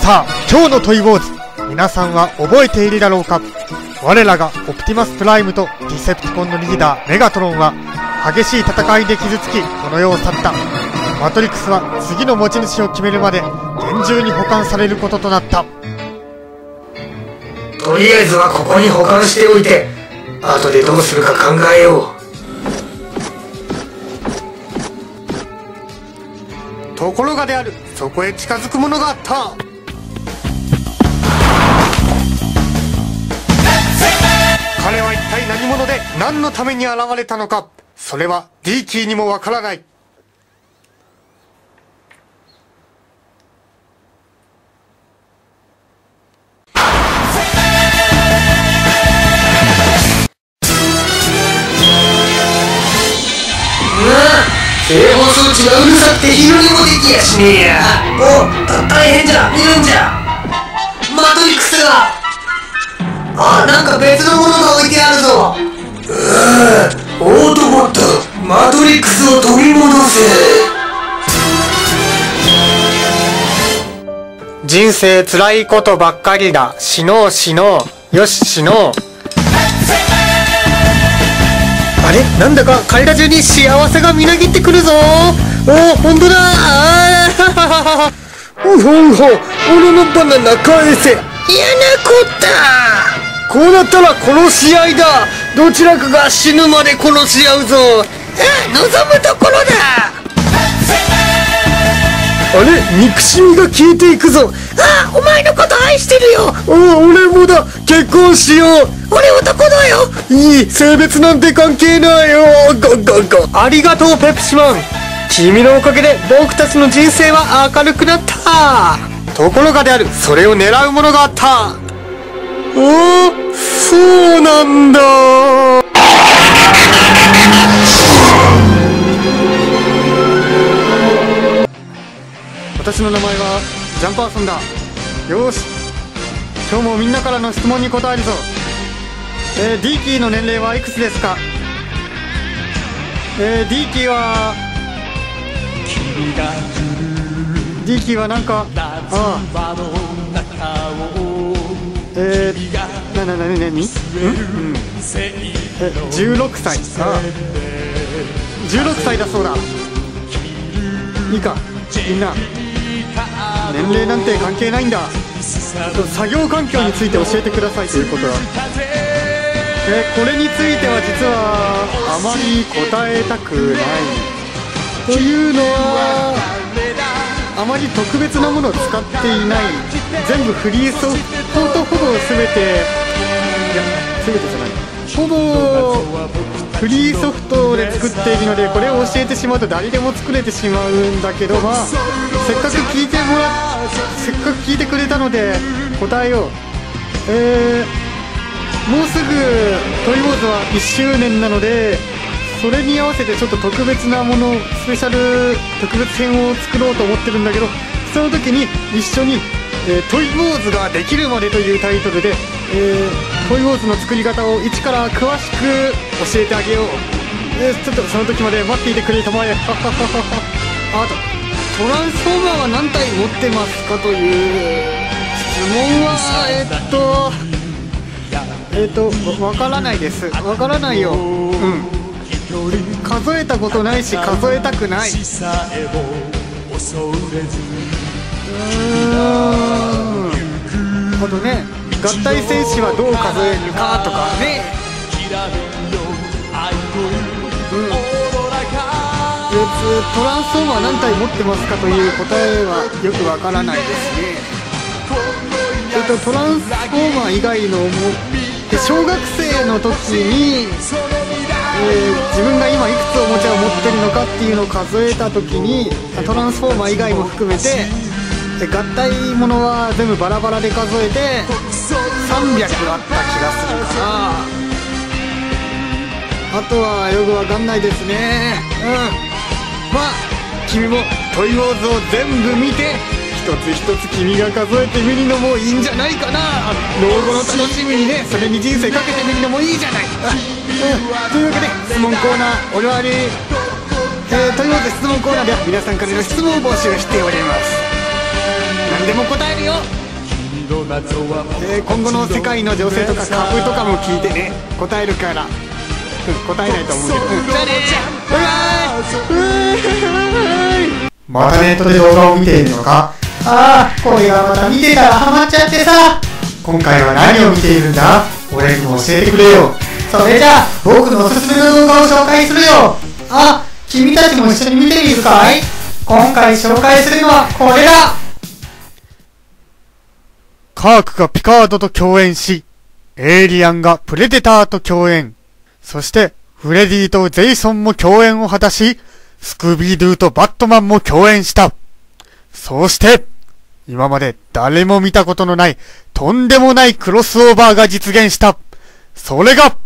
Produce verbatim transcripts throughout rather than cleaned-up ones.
さあ、今日のトイウォーズ、皆さんは覚えているだろうか。我らがオプティマスプライムとディセプティコンのリーダーメガトロンは激しい戦いで傷つき、この世を去った。マトリックスは次の持ち主を決めるまで厳重に保管されることとなった。 とりあえずはここに保管しておいて、後でどうするか考えよう。ところがである、そこへ近づくものがあった。彼は一体何者で何のために現れたのか、それはディーキーにもわからない。 警報装置がうるさくて昼にもできやしねえや。お、た大変じゃ、いるんじゃ。マトリックスが。あ、なんか別のものが置いてあるぞ。うー、オートボット、マトリックスを取り戻せ。 人生辛いことばっかりだ。死のう死のう。よし死のう。あれ、なんだか体中に幸せがみなぎってくるぞ。おお、ほんとだ。ああ、うほんほ、俺のバナナ返せ。嫌なこった。こうなったら殺し合いだ。どちらかが死ぬまで殺し合うぞ。ああ、望むところだ。あれ、憎しみが消えていくぞ。ああ、お前のこと愛してるよ。おお、俺もだ。結婚しよう。俺男だよ。いい、性別なんて関係ないよ。ゴゴゴ。ありがとうペプシマン。君のおかげで僕たちの人生は明るくなった。ところがである、それを狙うものがあった。おお、そうなんだ。私の名前はジャンパーソンだ。よーし、今日もみんなからの質問に答えるぞ。えー、ディーキーの年齢はいくつですか？えー、ディーキーはディーキーはなんか、ああ、えー、なななになにん？うん、え、じゅうろくさい。ああ、じゅうろくさいだそうだ。いいか、みんな年齢なんて関係ないんだ。作業環境について教えてくださいということだ。えこれについては実はあまり答えたくないというのは、あまり特別なものを使っていない。全部フリーソフトとほぼ全て、いや全てじゃない、ほぼフリーソフトで作っているので、これを教えてしまうと誰でも作れてしまうんだけど、まあせっかく聞いてもらせっかく聞いてくれたので答えよう。えー、もうすぐトイウォーズはいっしゅうねんなので、それに合わせてちょっと特別なもの、スペシャル特別編を作ろうと思ってるんだけど、その時に一緒に、えー、トイウォーズができるまでというタイトルで、えー、トイウォーズの作り方を一から詳しく教えてあげよう。えー、ちょっとその時まで待っていてくれたまえ。あと、トランスフォーマーは何体持ってますかという質問は、えー、っとえー、っとわからないです。わからないよ。うん、数えたことないし数えたくない。うーん、あとね、合体戦士はどう数えるかとかね。うん、トランスフォーマー何体持ってますかという答えはよくわからないですね。えっとトランスフォーマー以外のも小学生の時に、えー、自分が今いくつおもちゃを持ってるのかっていうのを数えた時に、トランスフォーマー以外も含めて合体ものは全部バラバラで数えてさんびゃくあった気がするかな。あとはよくわかんないですね。うん、まあ君もトイウォーズを全部見て、一つ一つ君が数えてみるのもいいんじゃないかな。老後の楽しみにね、それに人生かけてみるのもいいじゃない。あ、うん、というわけで質問コーナー終わり。えー、トイウォーズ質問コーナーでは皆さんからの質問を募集しております。何でも答えるよ。 えー、今後の世界の情勢とか株とかも聞いてね、答えるから、うん、答えないと思うけど、うん、じゃあねー。 またネットで動画を見ているのか。ああ、これはまた見てたらハマっちゃってさ。今回は何を見ているんだ？俺にも教えてくれよ。それじゃあ僕のおすすめの動画を紹介するよ。あ、君たちも一緒に見てみるかい？今回紹介するのはこれだ。 カークがピカードと共演し、エイリアンがプレデターと共演。そして、フレディとジェイソンも共演を果たし、スクービードゥとバットマンも共演した。そして、今まで誰も見たことのない、とんでもないクロスオーバーが実現した。それが、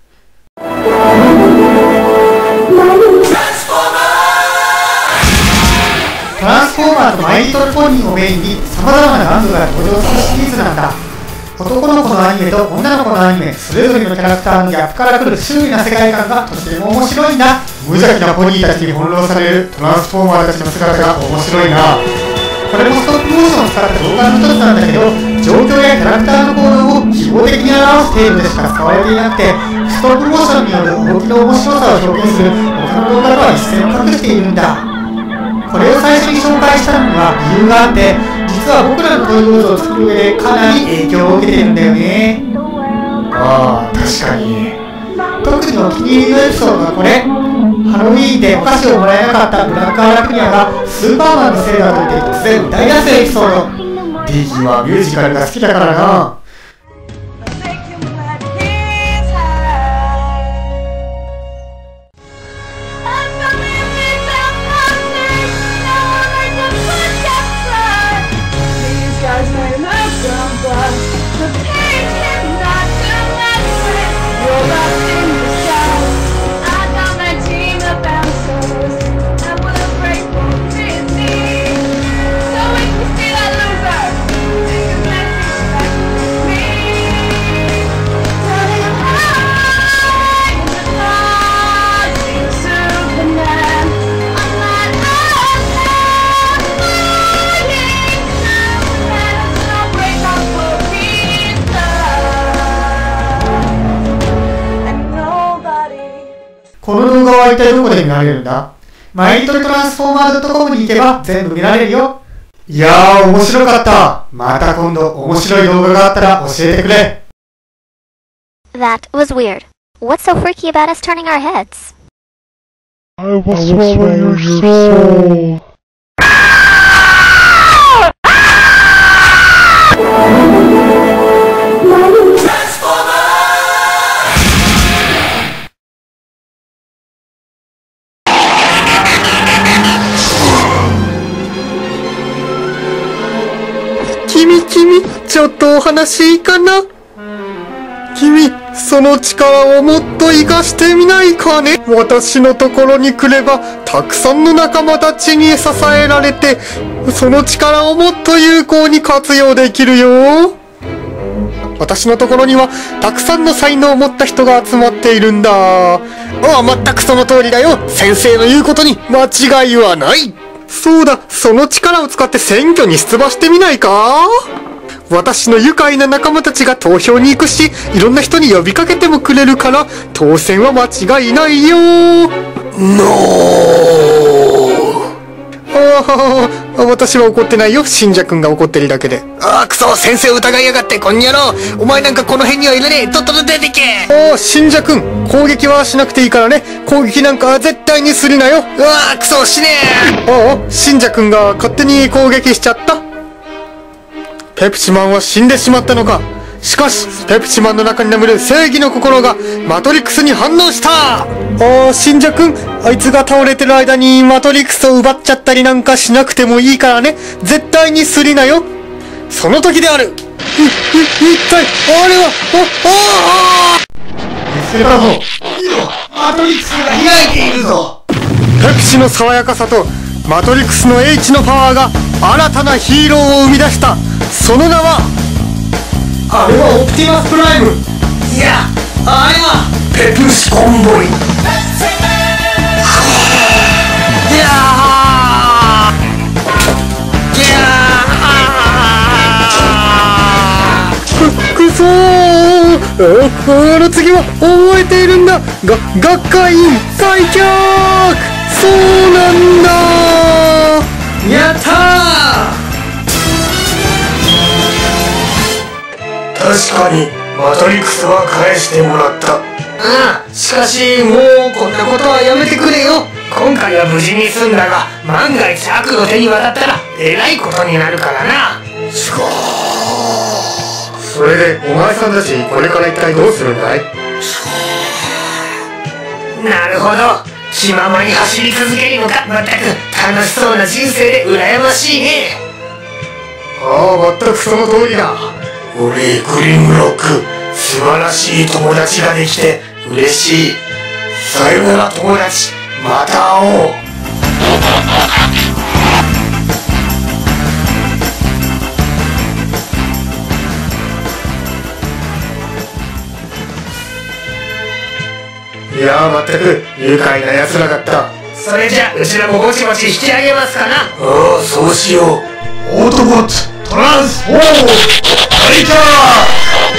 トランスフォーマーとマイリトルポニーをメインに様々な玩具が登場するシリーズなんだ。男の子のアニメと女の子のアニメ、それぞれのキャラクターのギャップから来る周囲な世界観がとても面白いんだ。無邪気なポニーたちに翻弄されるトランスフォーマーたちの姿が面白いな。これもストップモーションを使った動画の一つなんだけど、状況やキャラクターの行動を記号的に表す程度でしか使われていなくて、ストップモーションによる動きの面白さを表現する他の動画とは一線を画しているんだ。これを最初に紹介したのには理由があって、実は僕らのトイボードを作る上でかなり影響を受けているんだよね。ああ、確かに。特にお気に入りのエピソードがこれ。ハロウィーンでお菓子をもらえなかったブラックアラクニアがスーパーマンのせいだと言って突然歌い出すエピソード。ディーキーはミュージカルが好きだからな。この動画は一体どこで見られるんだ？マイリトルトランスフォーマー ドットコム に行けば全部見られるよ。いやー、面白かった。また今度面白い動画があったら教えてくれ。 That was weird. What's so freaky about us turning our heads? I will swallow your soul. Kimi, Kimi, ちょっとお話いいかな？君、その力をもっと活かしてみないかね？私のところに来れば、たくさんの仲間たちに支えられて、その力をもっと有効に活用できるよ。私のところには、たくさんの才能を持った人が集まっているんだ。ああ、まったくその通りだよ。先生の言うことに間違いはない。そうだ、その力を使って選挙に出馬してみないか？私の愉快な仲間たちが投票に行くし、いろんな人に呼びかけてもくれるから、当選は間違いないよ。ノー。ああ、私は怒ってないよ。信者くんが怒ってるだけで。ああ、くそ、先生を疑いやがって、こんにゃろう。お前なんかこの辺にはいらねえ。とっとと出てけ。ああ、信者くん、攻撃はしなくていいからね。攻撃なんか絶対にするなよ。うわあ、くそ、死ねえ。ああ、信者くんが勝手に攻撃しちゃった。ペプシマンは死んでしまったのか。しかし、ペプシマンの中に眠る正義の心がマトリックスに反応した。ああ、信者くん、あいつが倒れてる間にマトリックスを奪っちゃったりなんかしなくてもいいからね。絶対にすりなよ。その時である。い、い、一体、あれは、あ、ああ見つけたぞ。いいよ、マトリックスが開いているぞ。 ペプシの爽やかさとマトリックスの H のパワーが新たなヒーローを生み出した。その名は、 あれはオプティマスプライム。いや、あれはペプシコンボイ。 いやーいやーそう。あの次は覚えているんだ。が学会員最強。そうなんだ。 やったー。確かにマトリックスは返してもらった。ああ、しかしもうこんなことはやめてくれよ。今回は無事に済んだが、万が一悪の手に渡ったらえらいことになるからな。 しかー。それでお前さんたちこれから一体どうするんだい？ なるほど、気ままに走り続けるのか。まったく楽しそうな人生で羨ましいね。 ああ、全くその通りだ。 俺グリングロック、素晴らしい友達ができて嬉しい。さよなら友達、また会おう。 いやー、まったく愉快な奴らだった。 それじゃうちらもぼちぼち引き上げますかな。ああ、そうしよう。 オートボットトランスフォームファイター。